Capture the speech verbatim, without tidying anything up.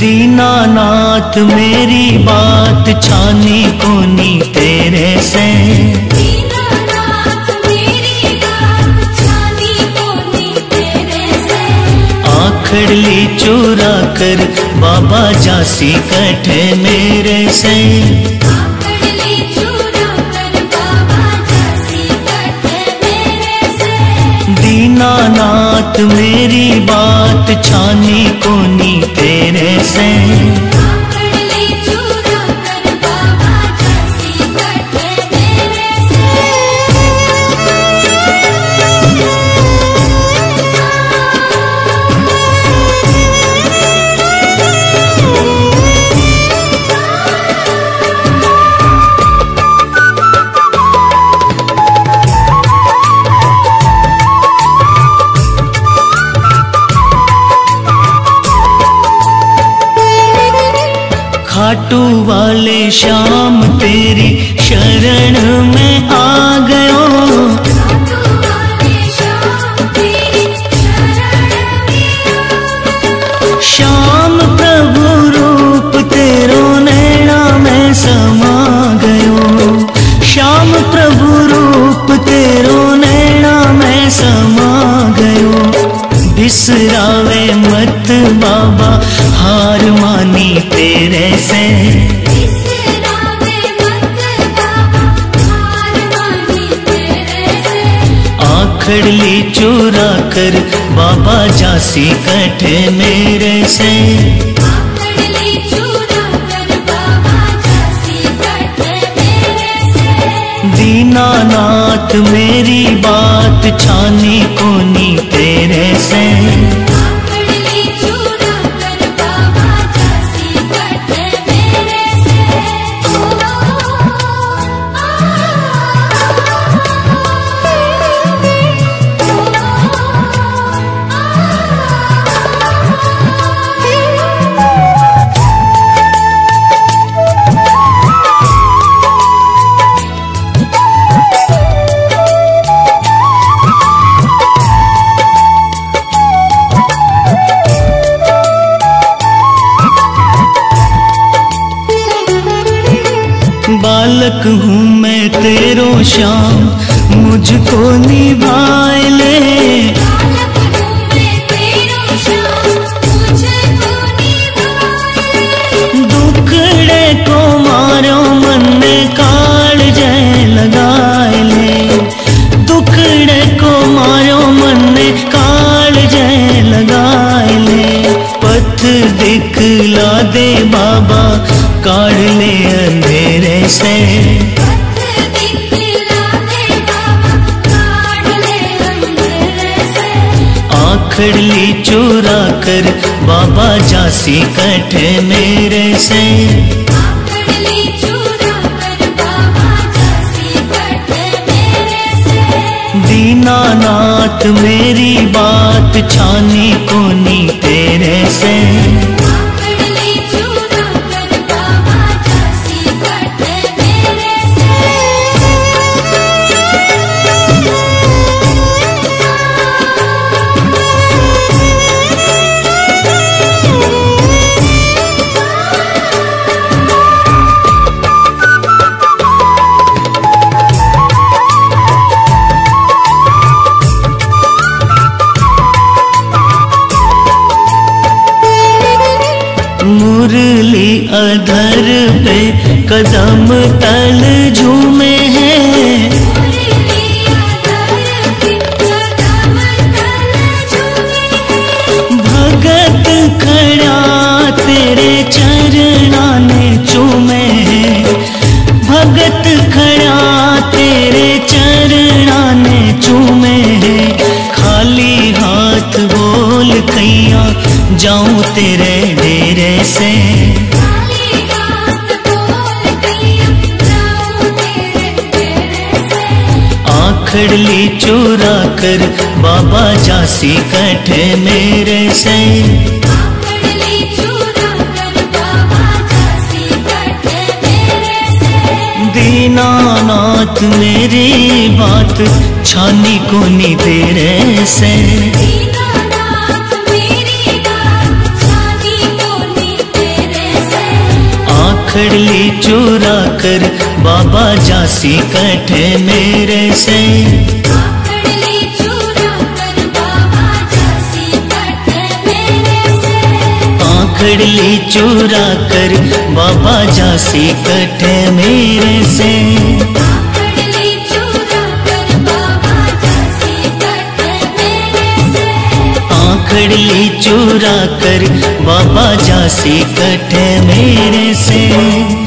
दीनानाथ मेरी बात छानी कोनी तेरे से, दीनानाथ मेरी बात छानी कोनी तेरे से। आखड़ली चुरा कर बाबा जासी कठे मेरे से, आखड़ली चुरा कर बाबा जासी कठे मेरे से। दीनानाथ मेरी बात छानी कोनी तेरे से, आखड़ली चुरा कर बाबा जासी कठे मेरे से। खाटू वाले श्याम तेरी शरण में आ गयो, खाटू वाले श्याम तेरी शरण में आ गयो। श्याम प्रभु रूप तेरो नैना में समा गयो, श्याम प्रभु रूप तेरो नैना में समा गयो। बिसरावे मत बाबा हार मानी तेरे से, बिसरावे मत बाबा हार मानी तेरे से। आखड़ली चुरा कर बाबा जासी कठे मेरे से, आखड़ली चुरा कर बाबा जासी कठे मेरे से। दीनानाथ मेरी बात छानी कोनी तेरे से, आखड़ली चुरा कर बाबा जासी कठे मेरे से। बालक हूँ मैं तेरो श्याम मुझको निभाए ले, बालक हूँ मैं तेरो श्याम मुझको निभाए ले। दुखड़े को मारो मन में काल जय लगाए ले, दुखड़े को मारो मन में काल जय लगाए ले। पथ दिखला दे बाबा काढ़ ले अंधेरे से, पथ दिखला दे बाबा काढ़ ले अंधेरे से। आखड़ली चुरा कर बाबा जासी कठे मेरे से, आखड़ली चुरा कर बाबा जासी कठे मेरे से। दीनानाथ मेरी बात छानी कोनी तेरे से, आखड़ली चुरा कर बाबा जासी कठे मेरे से। मुरली अधर पे कदम तल झूमे हैं, मुरली अधर पे कदम तल झूमे हैं। भगत खड़ा तेरे चरणा ने चूमे हैं, भगत खड़ा तेरे चरणा ने चूमे हैं। खाली हाथ बोल कैया जाऊं तेरे डेरे से, खाली हाथ बोल कैया जाऊं तेरे डेरे से। आखड़ली चुरा कर बाबा जासी कठे मेरे से, आखड़ली चुरा कर बाबा जासी कठे मेरे से। दीनानाथ मेरी बात छानी कोनी तेरे से, दीनानाथ मेरी बात छानी कोनी चुरा कर बाबा जासी कटे मेरे से। आखड़ ली चुरा कर बाबा जासी कटे मेरे से। आखड़ ली चुरा कर बाबा जासी कटे मेरे से। आखड़ ली चुरा कर बाबा जासी कटे मेरे से। आखड़ ली चुरा कर बाबा जासी कटे मेरे से।